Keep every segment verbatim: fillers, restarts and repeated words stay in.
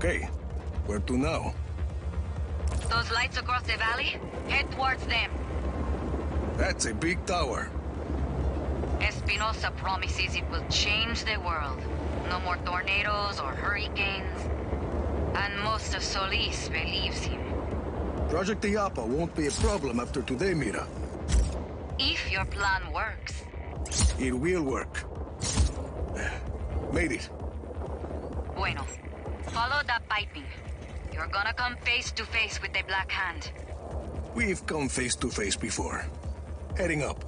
Okay. Where to now? Those lights across the valley? Head towards them. That's a big tower. Espinosa promises it will change the world. No more tornadoes or hurricanes. And most of Solis believes him. Project Iapa won't be a problem after today, Mira. If your plan works. It will work. Made it. Bueno. Follow that piping. You're gonna come face to face with the Black Hand. We've come face to face before. Heading up.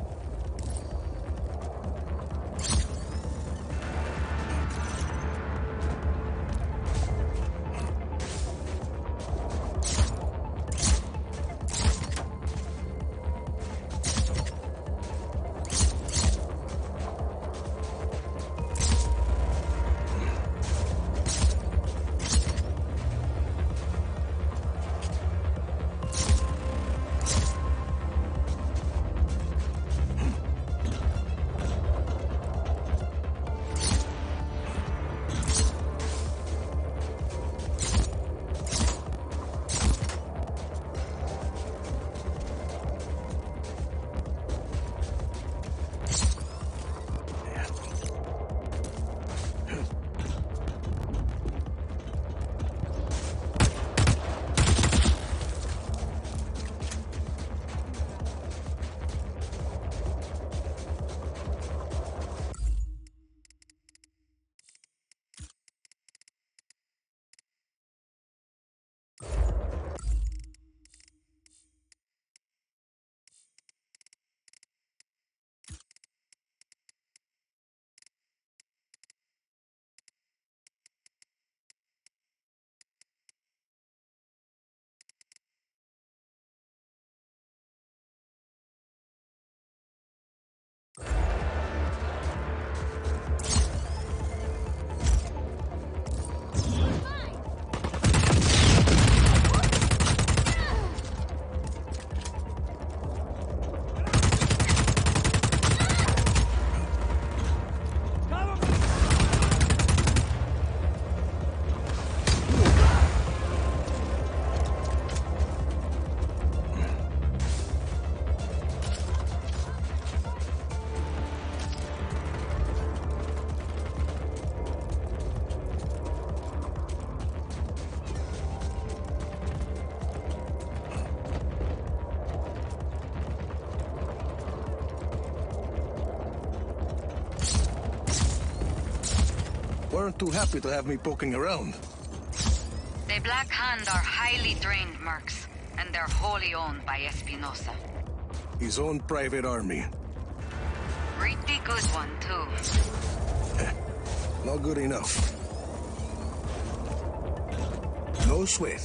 Weren't too happy to have me poking around. The Black Hand are highly trained mercs, and they're wholly owned by Espinosa. His own private army. Pretty good one, too. Not good enough. No sweat.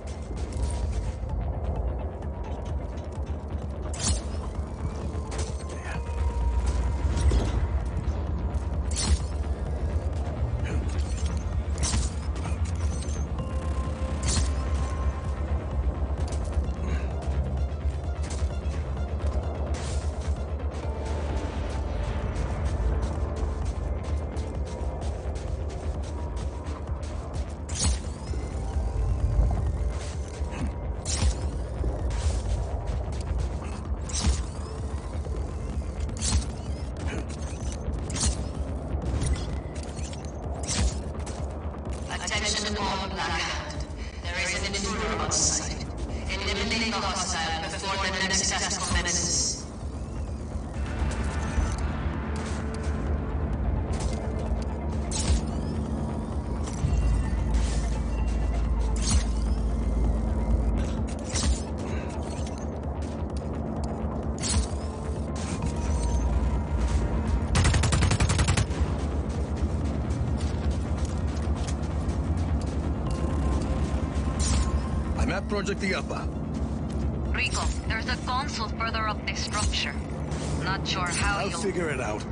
Project Iapa. Rico, there's a console further up the structure. Not sure how I'll you'll... figure it out.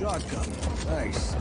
shotgun. Nice.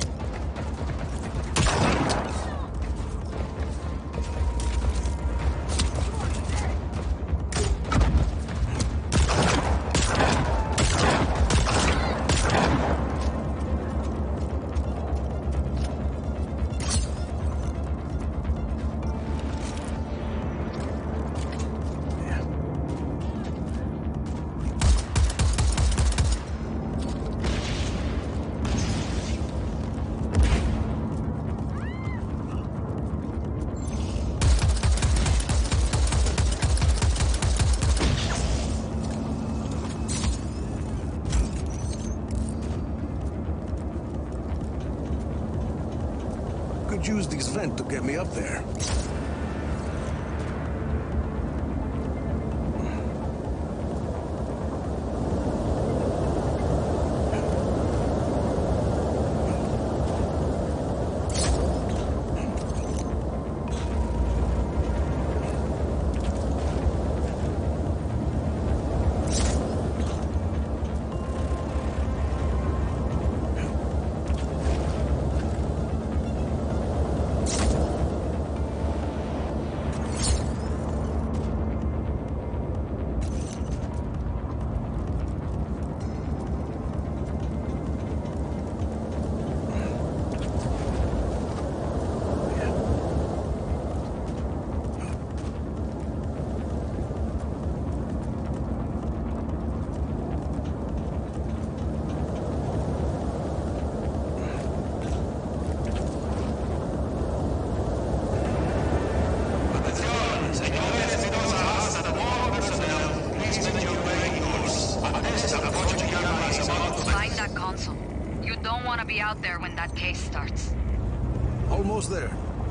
Could use this vent to get me up there. Be out there when that case starts. Almost there.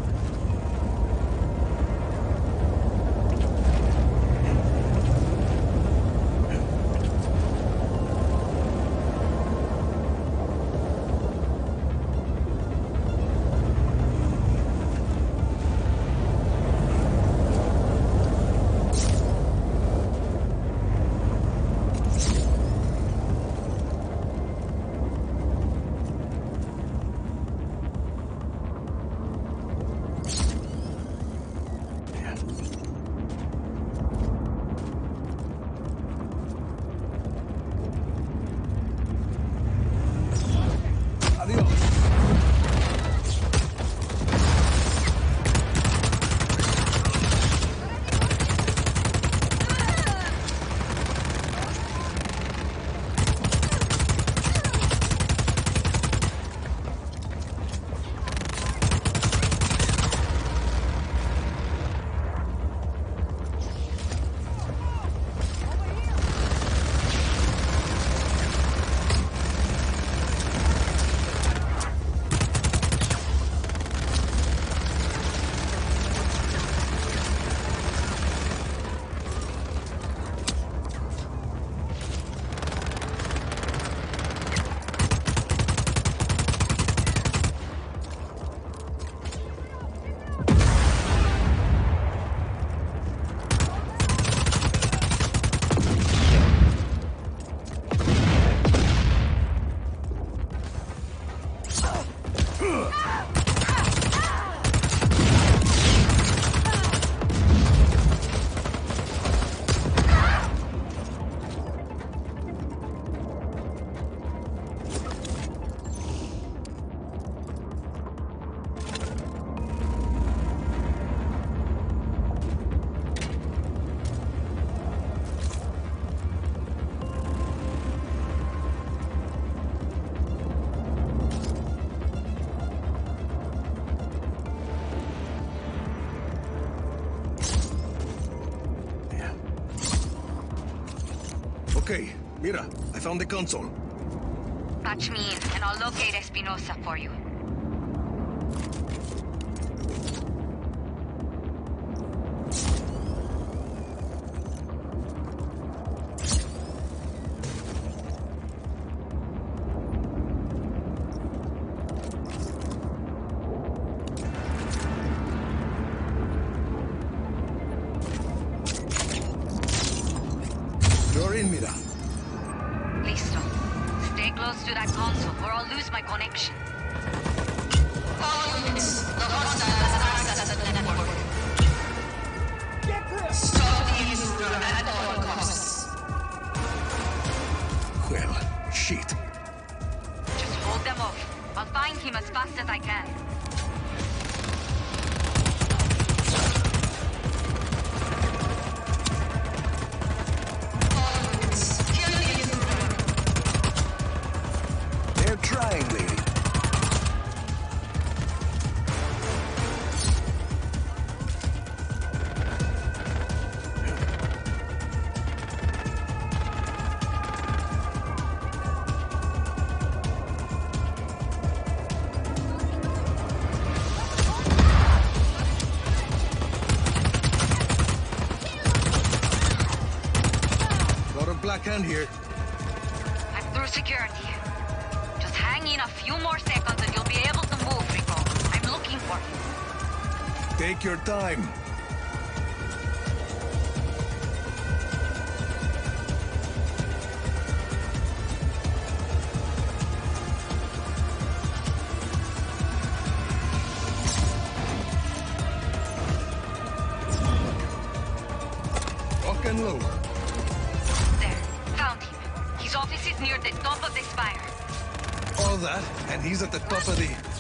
Okay, Mira, I found the console. Patch me in, and I'll locate Espinosa for you. You're in, Mira. Listo. Stay close. close to that console, or I'll lose my connection. All units, the hostile has access to the network. Get clear! Stop the intruder at all costs. Well, shit. Just hold them off. I'll find him as fast as I can. All units, kill the intruder. They're trying, lady. Lot of black hand here. I'm through security. Just hang in a few more seconds and you'll be able to move, Rico. I'm looking for you. Take your time. Rock and low. There, found him. His office is near the top of the spire. All that, and he's at the top of the...